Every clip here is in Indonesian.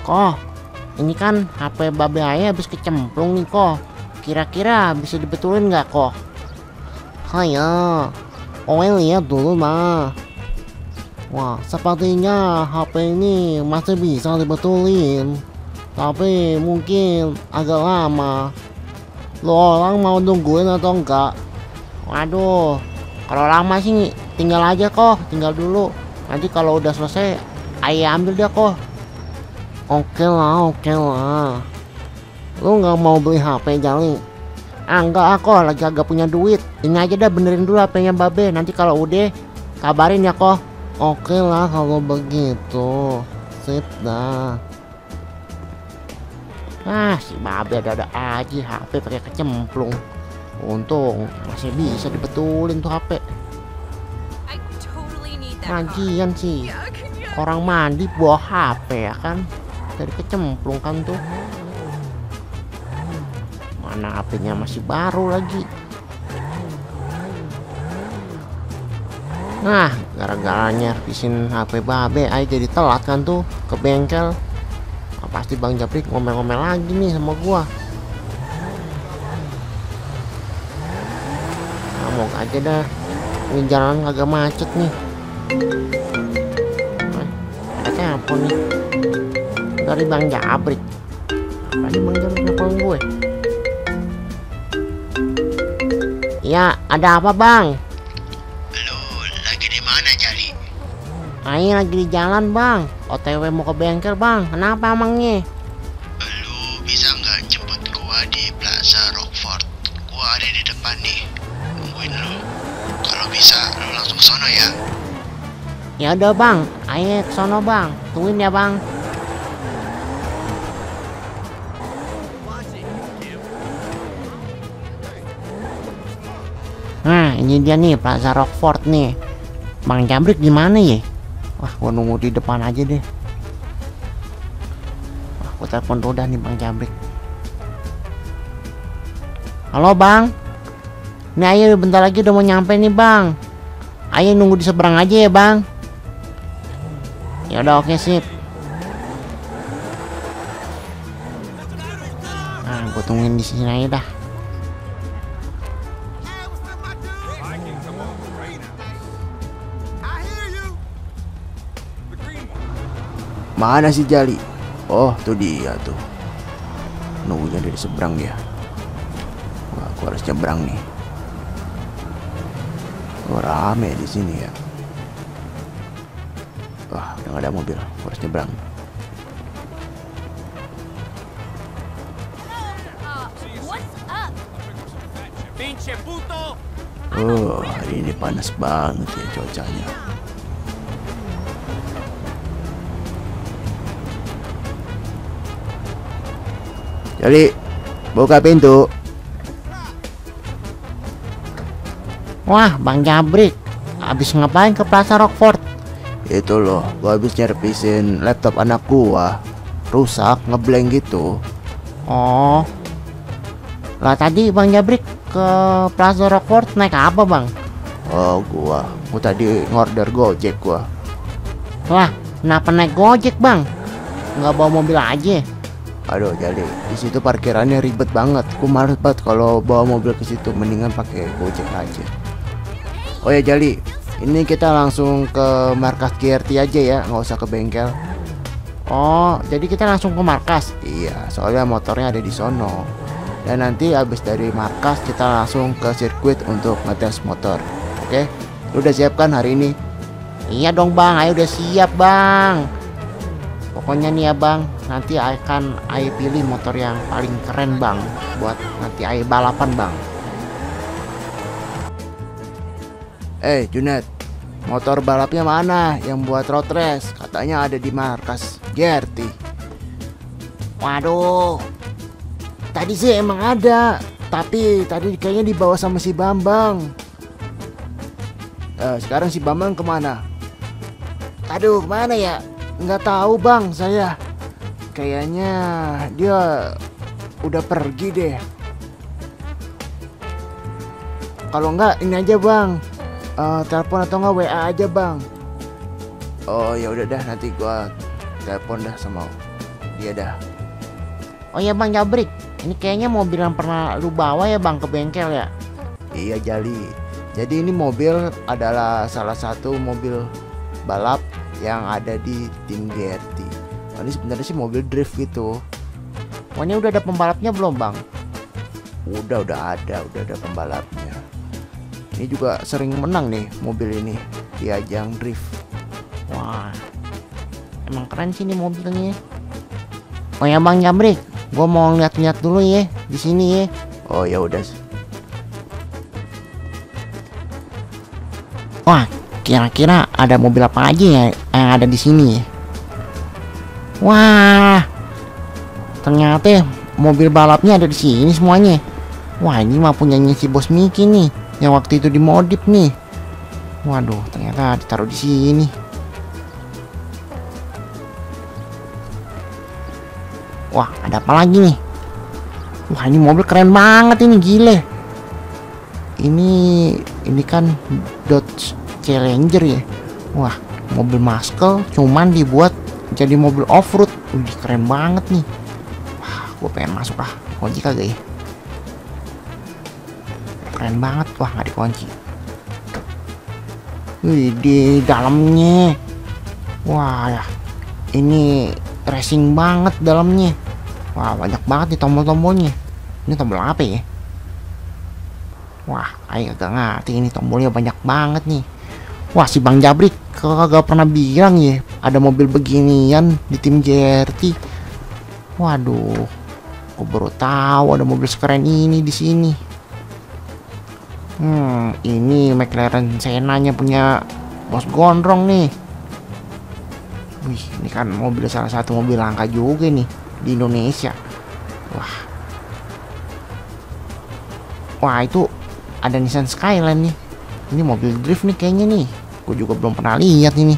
Kok, ini kan HP Babe Aye habis kecemplung nih kok. Kira-kira bisa dibetulin nggak kok? Haya, Oe lihat dulu mah. Wah, sepertinya HP ini masih bisa dibetulin. Tapi mungkin agak lama. Lo orang mau nungguin atau enggak? Waduh, kalau lama sih tinggal aja kok, tinggal dulu. Nanti kalau udah selesai, Ayah ambil dia kok. Oke lah. Lu nggak mau beli HP Jali? Enggak, aku lagi agak punya duit. Ini aja dah, benerin dulu HP-nya Babe. Nanti kalau udah, kabarin ya kok. Oke lah kalau begitu. Sip dah. Si Babe ada aja HP pakai kecemplung. Untung masih bisa dibetulin tuh HP. Lagian sih, orang mandi bawa HP ya kan, dari kecemplung kan tuh. Mana HP-nya masih baru lagi. Nah, gara-gara nyervisin HP Babe Aye jadi telat kan tuh ke bengkel. Nah, pasti Bang Japrik ngomel-ngomel lagi nih sama gua. Nah, mau aja dah, ini jalan agak macet nih. Ada telepon nih dari Bang Japrik. Apa nih Bang Japrik nelfon gue? Ya, ada apa Bang? Lu lagi di mana, Jali? Ayo lagi di jalan Bang, OTW mau ke bengkel Bang. Kenapa emangnya? Lu bisa nggak jemput gua di Plaza Rockford? Gua ada di depan nih, nungguin lu. Kalau bisa, lu langsung ke sono ya. Ya udah Bang, ayo ke sono Bang. Tungguin ya Bang. Nah, ini dia nih Plaza Rockford nih. Bang Jabrik gimana ya? Wah, gua nunggu di depan aja deh. Wah, gua telepon dulu dah nih Bang Jabrik. Halo Bang. Ini ayo bentar lagi udah mau nyampe nih Bang. Ayo nunggu di seberang aja ya Bang. Ya udah, oke sip. Nah, gua tungguin di sini aja dah. Mana si Jali? Oh, tuh dia tuh. Nunggunya dari seberang dia. Wah, aku harus nyebrang nih. Oh, rame di sini ya. Wah, udah gak ada mobil. Aku harus nyebrang. Oh, hari ini panas banget ya cuacanya. Jadi, buka pintu. Wah, Bang Jabrik, habis ngapain ke Plaza Rockford? Itu loh, gua habis nyervisin laptop anak gua. Rusak, ngeblank gitu. Oh. Lah tadi Bang Jabrik ke Plaza Rockford naik apa Bang? Oh, gua tadi ngorder Gojek gua. Wah, kenapa naik Gojek Bang? Nggak bawa mobil aja? Aduh, jadi di situ parkirannya ribet banget. Aku males banget kalau bawa mobil ke situ, mendingan pakai Gojek aja. Oh ya Jali, ini kita langsung ke markas GRT aja ya, nggak usah ke bengkel. Oh, jadi kita langsung ke markas? Iya, soalnya motornya ada di sono. Dan nanti habis dari markas kita langsung ke sirkuit untuk ngetes motor. Oke? Lu udah siap kan hari ini? Iya dong Bang, ayo udah siap Bang. Pokoknya nih ya Bang, nanti akan Ayo pilih motor yang paling keren Bang, buat nanti Ayo balapan Bang. Junet, motor balapnya mana yang buat road race? Katanya ada di markas GRT. Waduh, tadi sih emang ada, tapi tadi kayaknya dibawa sama si Bambang. Sekarang si Bambang kemana? Aduh, kemana ya? Nggak tahu Bang, saya kayaknya dia udah pergi deh. Kalau nggak ini aja Bang, telepon atau nggak WA aja Bang. Oh ya udah dah, nanti gua telepon dah sama Iya dah. Oh ya Bang Jabrik, ini kayaknya mobil yang pernah lu bawa ya Bang ke bengkel ya? Iya Jali. Jadi ini mobil adalah salah satu mobil balap yang ada di tim GRT. Ini sebenarnya sih mobil drift gitu. Oh ini udah ada pembalapnya belum Bang? Udah ada pembalapnya. Ini juga sering menang nih mobil ini di ajang drift. Wah, emang keren sih ini mobilnya. Oh ya Bang Jabrik, gue mau lihat-lihat dulu ya di sini ya. Oh ya udah. Wah, kira-kira ada mobil apa aja ya yang ada di sini? Wah, ternyata mobil balapnya ada di sini semuanya. Wah, ini mah punyanya si Bos Miki nih, yang waktu itu dimodif nih. Waduh, ternyata ditaruh di sini. Wah, ada apa lagi nih? Wah, ini mobil keren banget ini, gile. Ini kan Dodge Challenger ya. Wah, mobil muscle cuman dibuat jadi mobil off-road. Wih, keren banget nih. Wah, gue pengen masuk ah. Kunci kagak ya? Keren banget. Wah, nggak dikunci. Wih, di dalamnya. Wah, ya. Ini racing banget dalamnya. Wah, banyak banget nih tombol-tombolnya. Ini tombol apa ya? Wah, ayo agak ngerti ini tombolnya banyak banget nih. Wah, si Bang Jabrik kagak pernah bilang ya ada mobil beginian di tim GRT. Waduh, aku baru tahu ada mobil sekeren ini di sini. Ini McLaren Senna-nya punya Bos Gondrong nih. Wih, ini kan mobil salah satu mobil langka juga nih di Indonesia. Wah, itu ada Nissan Skyline nih. Ini mobil drift nih kayaknya nih. Gue juga belum pernah lihat ini.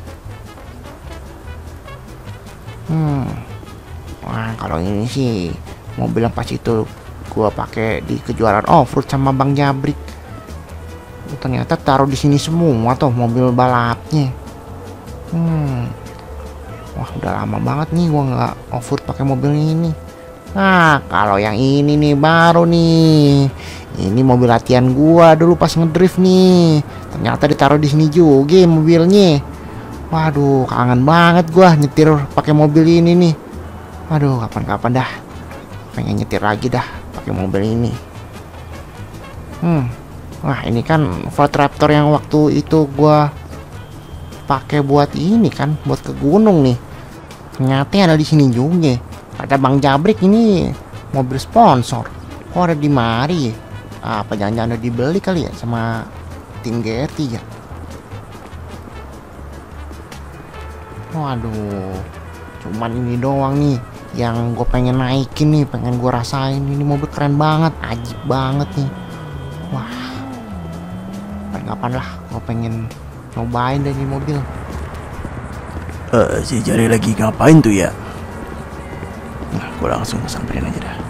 Wah, kalau ini sih mobil yang pas itu gue pakai di kejuaraan off-road sama Bang Jabrik. Ternyata taruh di sini semua tuh mobil balapnya. Wah, udah lama banget nih gue nggak off-road pakai mobil ini. Nah, kalau yang ini nih baru nih. Ini mobil latihan gua dulu pas ngedrift nih. Ternyata ditaruh di sini juga mobilnya. Waduh, kangen banget gua nyetir pakai mobil ini nih. Waduh, kapan-kapan dah pengen nyetir lagi dah pakai mobil ini. Wah, ini kan Ford Raptor yang waktu itu gua pakai buat ini kan, buat ke gunung nih. Ternyata ada di sini juga. Kata Bang Jabrik ini mobil sponsor. Kok ada di mari ya? Apa jangan-jangan udah dibeli kali ya sama tim GRT ya? Waduh, cuman ini doang nih yang gue pengen naikin nih, pengen gue rasain. Ini mobil keren banget, ajib banget nih. Wah, kapan-kapan lah gue pengen nyobain dari mobil. Si Jali lagi ngapain tuh ya? Nah, gue langsung samperin aja dah.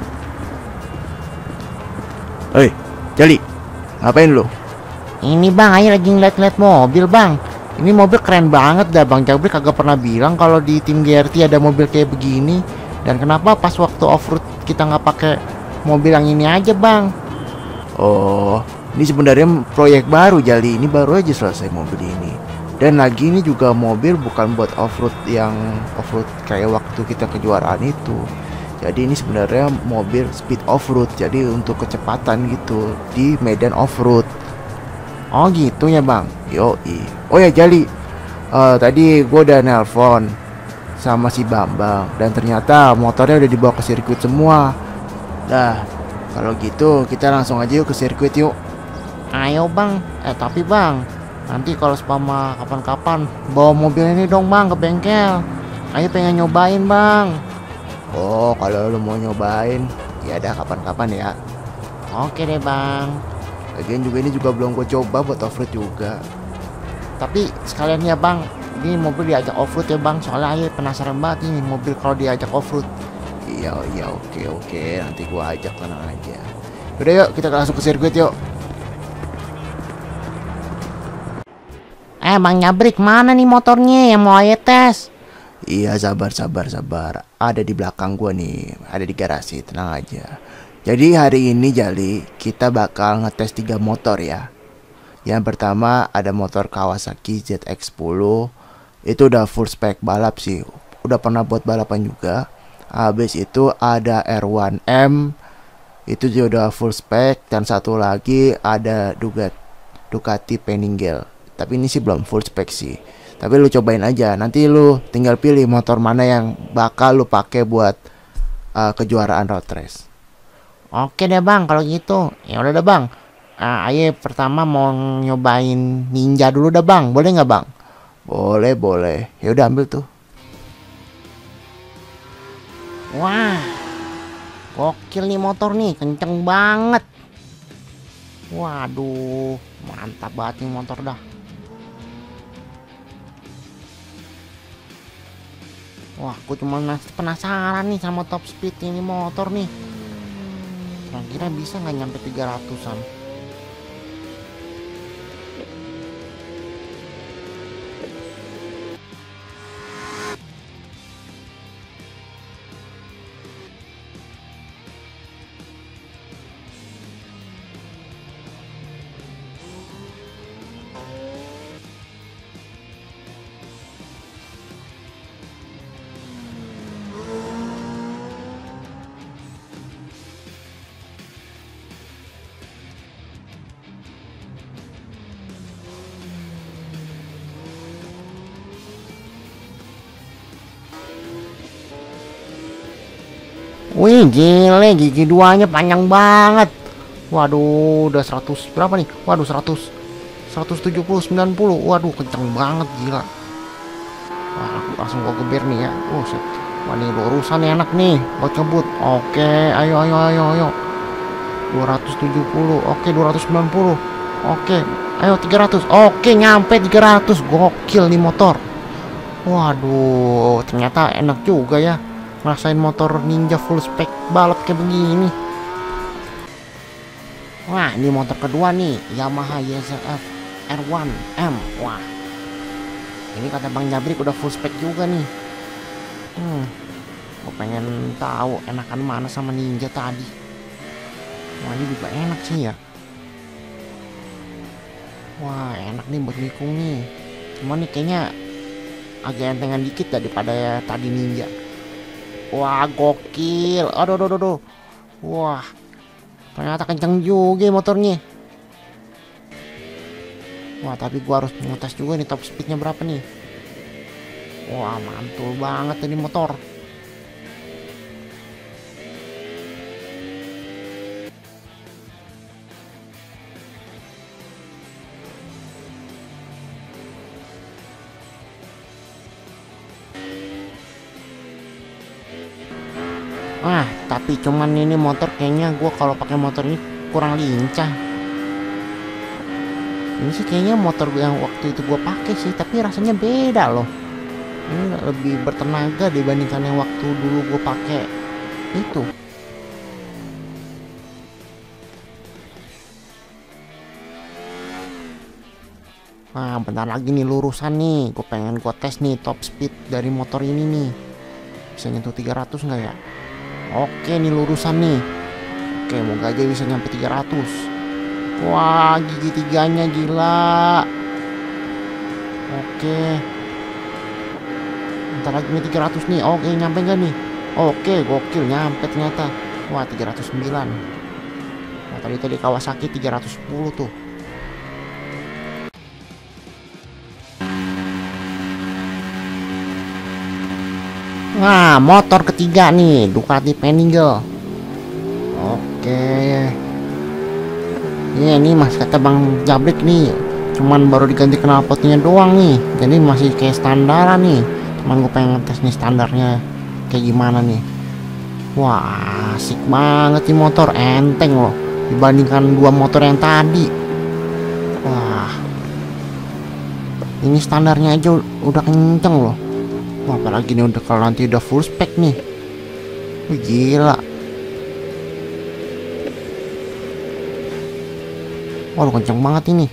Hei, Jali, ngapain lu? Ini Bang, ayo lagi ngeliat-ngeliat mobil Bang. Ini mobil keren banget dah. Bang Jabrik kagak pernah bilang kalau di tim GRT ada mobil kayak begini. Dan kenapa pas waktu off-road kita nggak pakai mobil yang ini aja Bang? Oh, ini sebenarnya proyek baru Jali. Ini baru aja selesai mobil ini. Dan lagi ini juga mobil bukan buat off-road yang off-road kayak waktu kita kejuaraan itu. Jadi ini sebenarnya mobil speed off-road. Jadi untuk kecepatan gitu di medan off-road. Oh gitu ya Bang. Yoi. Oh ya Jali, tadi gue udah nelpon sama si Bambang. Dan ternyata motornya udah dibawa ke sirkuit semua. Dah, kalau gitu kita langsung aja yuk ke sirkuit yuk. Ayo Bang. Tapi Bang, nanti kalau spama kapan-kapan bawa mobil ini dong Bang ke bengkel. Ayo pengen nyobain Bang. Oh, kalau lu mau nyobain, ya ada kapan-kapan ya. Oke deh Bang. Lagian juga ini juga belum gue coba buat off-road juga. Tapi sekalian ya Bang, ini mobil diajak off-road ya Bang. Soalnya ayo penasaran banget nih mobil kalau diajak off-road. Iya, oke. Nanti gue ajak, tenang aja. Udah yuk, kita langsung ke sirkuit yuk. Bang Jabrik, mana nih motornya yang mau ayo tes? Iya, sabar, sabar, sabar. Ada di belakang gua nih, ada di garasi, tenang aja. Jadi hari ini Jali, kita bakal ngetes 3 motor ya. Yang pertama ada motor Kawasaki ZX-10. Itu udah full spek balap sih. Udah pernah buat balapan juga. Habis itu ada R1M. Itu juga udah full spek. Dan satu lagi ada Ducati Panigale. Tapi ini sih belum full spek sih. Tapi lu cobain aja. Nanti lu tinggal pilih motor mana yang bakal lu pakai buat kejuaraan road race. Oke deh bang, kalau gitu. Ya udah deh bang. Ayo pertama mau nyobain Ninja dulu dah bang. Boleh nggak bang? Boleh, boleh. Ya udah ambil tuh. Wah, gokil nih motor nih, kenceng banget. Waduh, mantap banget nih motor dah. Wah, aku cuma penasaran nih sama top speed ini motor nih. Kira-kira bisa nggak nyampe 300-an? Wih, gile, gigi duanya panjang banget. Waduh, udah 100 berapa nih? Waduh, 170 90. Waduh, kenceng banget, gila. Wah, aku langsung gua geber nih ya. Oh, shit. Wah, nih lurusan enak nih buat ngebut. Oke, ayo. 270. Oke, 290. Oke, ayo 300. Oke, nyampe 300. Gokil nih motor. Waduh, ternyata enak juga ya ngerasain motor Ninja full spec balap kayak begini. Wah, ini motor kedua nih, Yamaha YZF R1M. Wah, ini kata Bang Jabrik udah full spec juga nih. Gue pengen tahu enakan mana sama Ninja tadi. Wah, ini juga enak sih ya. Wah, enak nih buat nikung nih. Cuman nih kayaknya agak entengan dikit daripada tadi Ninja. Wah, gokil. Aduh. Wah, ternyata kenceng juga motornya. Wah, tapi gua harus ngetes juga nih top speednya berapa nih. Wah, mantul banget ini motor. Tapi cuman ini motor kayaknya gue kalau pakai motor ini kurang lincah. Ini sih kayaknya motor yang waktu itu gue pakai sih, tapi rasanya beda loh. Ini lebih bertenaga dibandingkan yang waktu dulu gue pakai itu. Nah, bentar lagi nih lurusan nih. Gue pengen gue tes nih top speed dari motor ini nih. Bisa nyentuh 300 nggak ya? Oke, nih lurusan nih. Oke, moga aja bisa nyampe 300. Wah, gigi tiganya gila. Oke. Bentar lagi nih 300 nih. Oke, nyampe nggak nih? Oke, gokil, nyampe ternyata. Wah, 309. Nah, tadi Kawasaki 310 tuh. Nah, motor ketiga nih, Ducati Panigale. Oke. Ya, ini mas kata Bang Jabrik nih, cuman baru diganti knalpotnya doang nih. Jadi masih kayak standaran nih. Cuman gue pengen tes nih standarnya kayak gimana nih. Wah, asik banget nih motor, enteng loh dibandingkan 2 motor yang tadi. Wah, ini standarnya aja udah kenceng loh. Wah, apalagi nih udah kalau nanti udah full spec nih. Wih, gila. Wah, kenceng banget ini.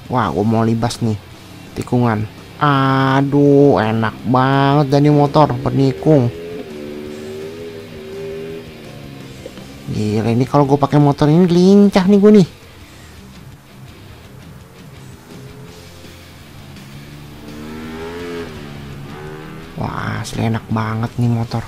Wah, gue mau libas nih tikungan. Aduh, enak banget jadi motor bernikung. Gila, ini kalau gue pakai motor ini lincah nih gue nih. Wah, asli enak banget nih motor.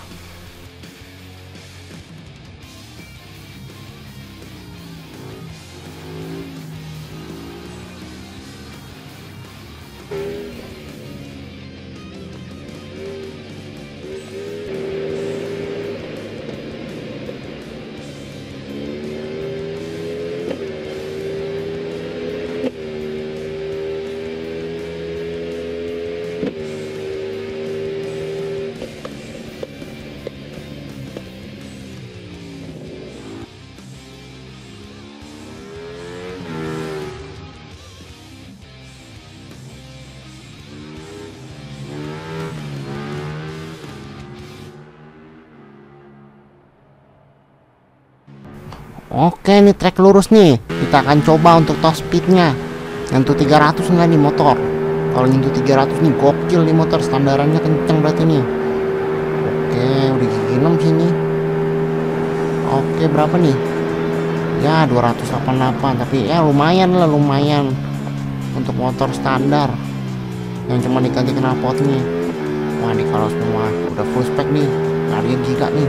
Oke, nih trek lurus nih. Kita akan coba untuk top speednya. Nyentuh 300 enggak nih motor? Kalau nyentuh 300 nih gokil nih motor, standarannya kenceng berarti nih. Oke, udah gigi 6 sini. Oke, berapa nih? Ya 288, tapi ya lumayan lah, lumayan untuk motor standar yang cuma diganti knalpotnya. Wah, nih kalau semua udah full spec nih, larian gila nih.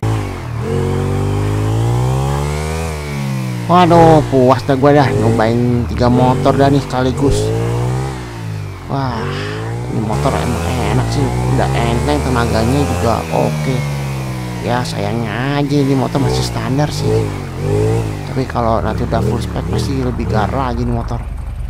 Waduh, puas dah gue dah nyobain 3 motor dah nih sekaligus. Wah, ini motor emang enak sih, udah enteng, tenaganya juga oke. Ya sayangnya aja ini motor masih standar sih. Tapi kalau nanti udah full spec pasti lebih garah lagi nih motor.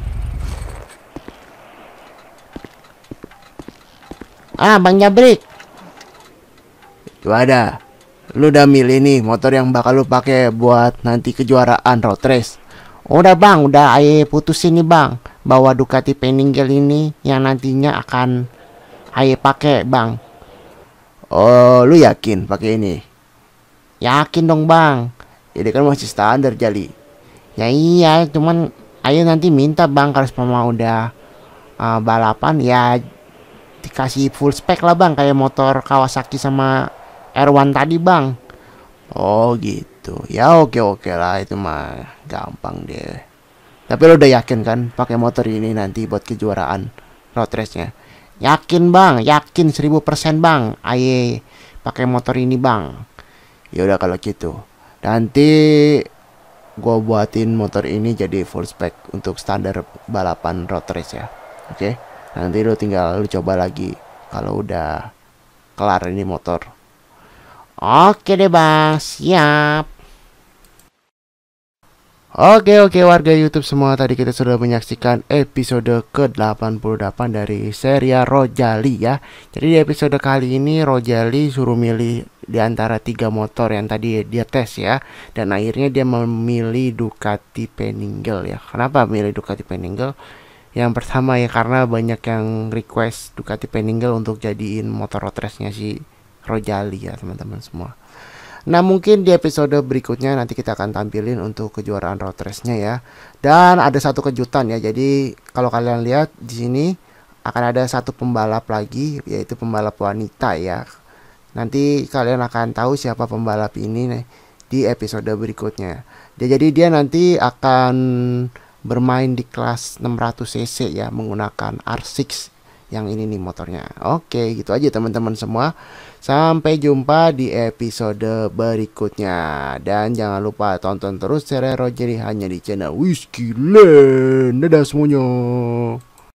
Bang Jabrik. Itu ada. Lu udah milih nih motor yang bakal lu pakai buat nanti kejuaraan road race? Udah bang, udah aye putusin nih bang, bahwa Ducati Panigale ini yang nantinya akan aye pakai bang. Oh, lu yakin pakai ini? Yakin dong bang. Jadi kan masih standar Jali. Ya iya, cuman aye nanti minta bang kalau semua udah balapan ya dikasih full spec lah bang, kayak motor Kawasaki sama R1 tadi bang. Oh gitu. Ya oke lah, itu mah gampang deh. Tapi lo udah yakin kan pakai motor ini nanti buat kejuaraan road race-nya? Yakin bang, yakin 1000% bang. Aye pakai motor ini bang. Ya udah kalau gitu, nanti gua buatin motor ini jadi full spec untuk standar balapan road race ya. Oke? Nanti lo tinggal lu coba lagi kalau udah kelar ini motor. Oke deh bang, siap. Oke warga YouTube semua, tadi kita sudah menyaksikan episode ke-88 dari serial Rojali ya. Jadi di episode kali ini Rojali suruh milih di antara 3 motor yang tadi dia tes ya. Dan akhirnya dia memilih Ducati Panigale ya. Kenapa milih Ducati Panigale? Yang pertama ya karena banyak yang request Ducati Panigale untuk jadiin motor road race-nya si Rojali ya teman-teman semua. Nah mungkin di episode berikutnya nanti kita akan tampilin untuk kejuaraan road race-nya ya. Dan ada satu kejutan ya. Jadi kalau kalian lihat di sini akan ada satu pembalap lagi, yaitu pembalap wanita ya. Nanti kalian akan tahu siapa pembalap ini nih di episode berikutnya. Jadi dia nanti akan bermain di kelas 600 cc ya, menggunakan R6 yang ini nih motornya. Oke, gitu aja teman-teman semua. Sampai jumpa di episode berikutnya. Dan jangan lupa tonton terus serial Rojali hanya di channel Whiskey Land. Dadah semuanya.